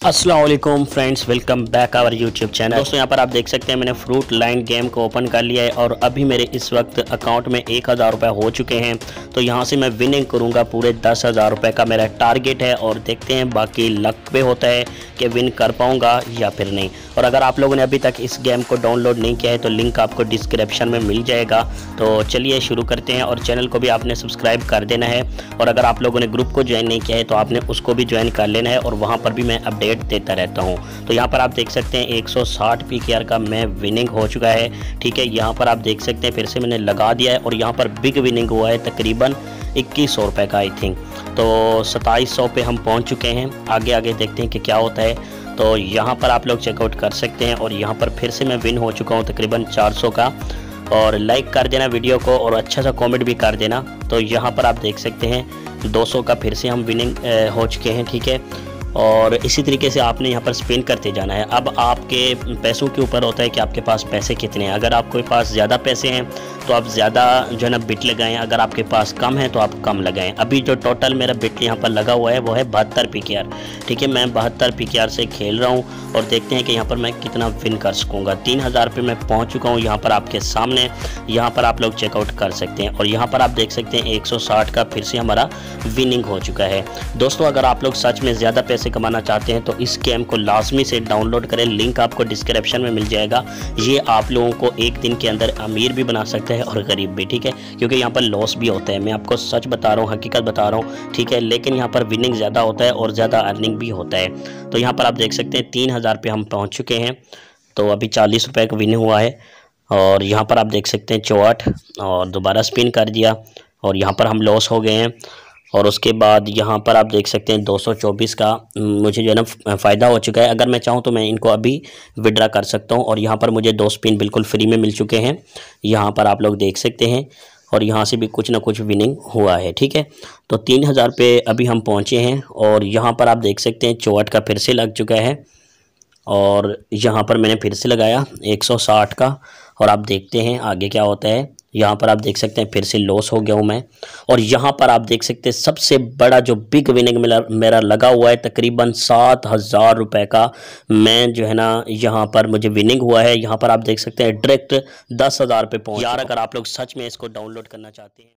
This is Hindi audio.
अस्सलाम वालेकुम friends, welcome back our YouTube channel. दोस्तों यहाँ पर आप देख सकते हैं मैंने फ्रूट लाइन गेम को ओपन कर लिया है और अभी मेरे इस वक्त अकाउंट में 1000 रुपये हो चुके हैं। तो यहाँ से मैं विनिंग करूँगा, पूरे 10,000 रुपये का मेरा टारगेट है और देखते हैं बाकी लक पे होता है कि विन कर पाऊँगा या फिर नहीं। और अगर आप लोगों ने अभी तक इस गेम को डाउनलोड नहीं किया है तो लिंक आपको डिस्क्रिप्शन में मिल जाएगा। तो चलिए शुरू करते हैं और चैनल को भी आपने सब्सक्राइब कर देना है और अगर आप लोगों ने ग्रुप को ज्वाइन नहीं किया है तो आपने उसको भी ज्वाइन कर लेना है और वहाँ पर भी मैं अपडेट देता रहता हूँ। तो यहाँ पर आप देख सकते हैं 160 पीकेआर का मैं विनिंग हो चुका है। ठीक है, यहाँ पर आप देख सकते हैं फिर से मैंने लगा दिया है और यहाँ पर बिग विनिंग हुआ है तकरीबन 2100 रुपये का आई थिंक। तो 2700 पे हम पहुँच चुके हैं। आगे आगे देखते हैं कि क्या होता है। तो यहाँ पर आप लोग चेकआउट कर सकते हैं और यहाँ पर फिर से मैं विन हो चुका हूँ तकरीबन 400 का। और लाइक कर देना वीडियो को और अच्छा सा कमेंट भी कर देना। तो यहाँ पर आप देख सकते हैं 200 का फिर से हम विनिंग हो चुके हैं। ठीक है, और इसी तरीके से आपने यहाँ पर स्पिन करते जाना है। अब आपके पैसों के ऊपर होता है कि आपके पास पैसे कितने हैं। अगर आपके पास ज़्यादा पैसे हैं तो आप ज़्यादा जो है ना बिट लगाएं, अगर आपके पास कम है तो आप कम लगाएं। अभी जो टोटल मेरा बिट यहाँ पर लगा हुआ है वो है 72 पीकेआर। ठीक है, मैं 72 पीकेआर से खेल रहा हूँ और देखते हैं कि यहाँ पर मैं कितना विन कर सकूँगा। 3000 पे मैं पहुँच चुका हूँ यहाँ पर आपके सामने। यहाँ पर आप लोग चेकआउट कर सकते हैं और यहाँ पर आप देख सकते हैं 160 का फिर से हमारा विनिंग हो चुका है। दोस्तों अगर आप लोग सच में ज़्यादा पैसे कमाना चाहते हैं तो इस गेम को लाजमी से डाउनलोड करें, लिंक आपको डिस्क्रिप्शन में मिल जाएगा। ये आप लोगों को एक दिन के अंदर अमीर भी बना सकता है और गरीब भी। ठीक है, क्योंकि यहाँ पर लॉस भी होता है, मैं आपको सच बता रहा हूँ, हकीकत बता रहा हूँ। ठीक है, लेकिन यहाँ पर विनिंग ज़्यादा होता है और ज़्यादा अर्निंग भी होता है। तो यहाँ पर आप देख सकते हैं 3000 पे हम पहुँच चुके हैं। तो अभी 40 रुपये का विनिंग हुआ है और यहाँ पर आप देख सकते हैं 64 और दोबारा स्पिन कर दिया और यहाँ पर हम लॉस हो गए हैं। और उसके बाद यहाँ पर आप देख सकते हैं 224 का मुझे जो है ना फ़ायदा हो चुका है। अगर मैं चाहूँ तो मैं इनको अभी विड्रा कर सकता हूँ और यहाँ पर मुझे 2 स्पिन बिल्कुल फ्री में मिल चुके हैं। यहाँ पर आप लोग देख सकते हैं और यहाँ से भी कुछ ना कुछ विनिंग हुआ है। ठीक है, तो 3000 पे अभी हम पहुँचे हैं और यहाँ पर आप देख सकते हैं 64 का फिर से लग चुका है और यहाँ पर मैंने फिर से लगाया 160 का और आप देखते हैं आगे क्या होता है। यहाँ पर आप देख सकते हैं फिर से लॉस हो गया हूँ मैं और यहाँ पर आप देख सकते हैं सबसे बड़ा जो बिग विनिंग मेरा लगा हुआ है तकरीबन 7000 रुपये का। मैं जो है ना यहाँ पर मुझे विनिंग हुआ है। यहाँ पर आप देख सकते हैं डायरेक्ट 10,000 पे पहुँच। यार अगर आप लोग सच में इसको डाउनलोड करना चाहते हैं